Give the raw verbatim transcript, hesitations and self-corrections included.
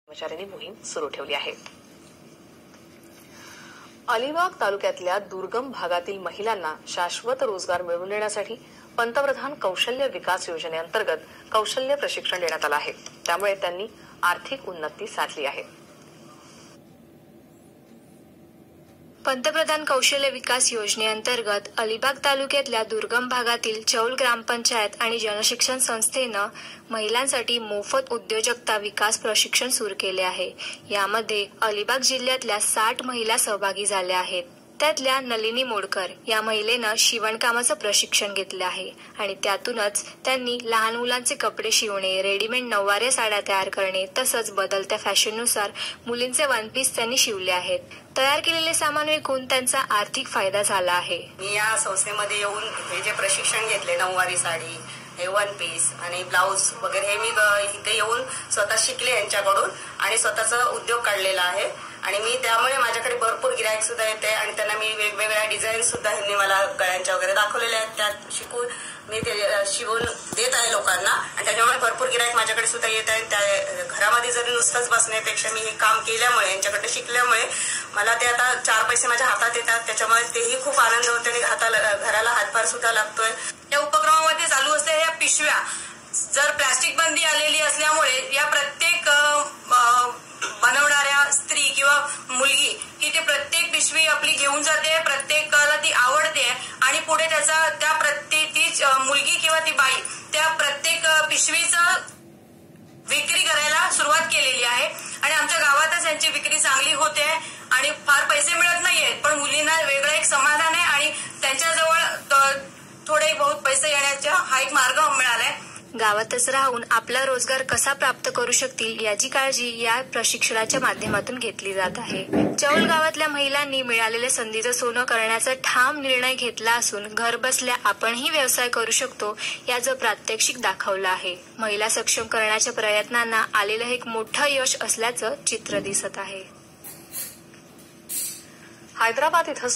कर्मचाऱ्यांनी मोहीम सुरू ठेवली आहे। अलिबाग तालुक्यातल्या दुर्गम भागातील महिलांना शाश्वत रोजगार मिळवून देण्यासाठी पंतप्रधान कौशल्य विकास योजनेअंतर्गत कौशल्य प्रशिक्षण देण्यात आलं आहे। त्यामुळे त्यांनी आर्थिक उन्नती साधली आहे। पंतप्रधान कौशल्य विकास योजनेअंतर्गत अलिबाग तालुक्यातल्या दुर्गम भागातील चौल ग्रामपंचायत आणि जनशिक्षण संस्थेनं महिलांसाठी मोफत उद्योजकता विकास प्रशिक्षण सुरू केले आहे। यामध्ये अलिबाग जिल्ह्यातल्या साठ महिला सहभागी झाल्या आहेत। त्यातल्या नलिनी मोडकर या महिलेनं शिवणकामाचं प्रशिक्षण घेतलं आहे आणि त्यातूनच त्यांनी लहान मुलांचे कपडे शिवणे, रेडीमेड नऊवारी साड्या तयार करणे तसंच बदलत्या फॅशननुसार मुलींचे वन पीस त्यांनी शिवले आहेत। तयार केलेले सामान विकून त्यांचा आर्थिक फायदा झाला आहे। मी या संस्थेमध्ये येऊन हे जे प्रशिक्षण घेतले, नऊवारी साडी, हे वन पीस आणि ब्लाउज वगैरे, हे मी इथे येऊन स्वतः शिकले यांच्याकडून आणि स्वतःचा उद्योग काढलेला आहे। आणि मी त्यामुळे माझ्याकडे भरपूर गिराईक सुद्धा येते आणि त्यांना मी वेगवेगळ्या डिझाईन सुद्धा ह्यांनी मला गळ्यांच्या वगैरे दाखवलेल्या आहेत। त्यात शिकून मी ते शिवून देत आहे लोकांना आणि त्याच्यामुळे भरपूर गिराईक माझ्याकडे सुद्धा येत आहेत। त्या घरामध्ये जरी नुसतंच बसण्यापेक्षा मी हे काम केल्यामुळे, यांच्याकडे शिकल्यामुळे मला ते आता चार पैसे माझ्या हातात येतात। त्याच्यामुळे तेही खूप आनंद होते आणि हाताला घराला हातभार सुद्धा लागतोय। या उपक्रमामध्ये चालू असलेल्या या पिशव्या जर प्लास्टिक बंदी आलेली असल्यामुळे या प्रत्येक बनवणाऱ्या स्त्री किंवा मुलगी की ते प्रत्येक पिशवी आपली घेऊन जाते, प्रत्येकाला ती आवडते आणि पुढे त्याचा त्या प्रत्येक ती मुलगी किंवा ती बाई त्या प्रत्येक पिशवीचं विक्री करायला सुरुवात केलेली आहे आणि आमच्या गावातच यांची विक्री चांगली होते आणि फार पैसे मिळत नाहीयेत, पण मुलींना वेगळं एक समाधान आहे आणि त्यांच्याजवळ थोडे बहुत पैसे येण्याचा हा एक मार्ग मिळालाय। गावातच राहून आपला रोजगार कसा प्राप्त करू शकतील याची काळजी या प्रशिक्षणाच्या माध्यमातून घेतली जात आहे। चौल गावातल्या महिलांनी मिळालेल्या संधीचं सोनं करण्याचा ठाम निर्णय घेतला असून घर बसल्या आपणही व्यवसाय करू शकतो याचं प्रात्यक्षिक दाखवलं आहे। महिला सक्षम करण्याच्या प्रयत्नांना आलेलं एक मोठं यश असल्याचं चित्र दिसत आहे। हैदराबाद इथं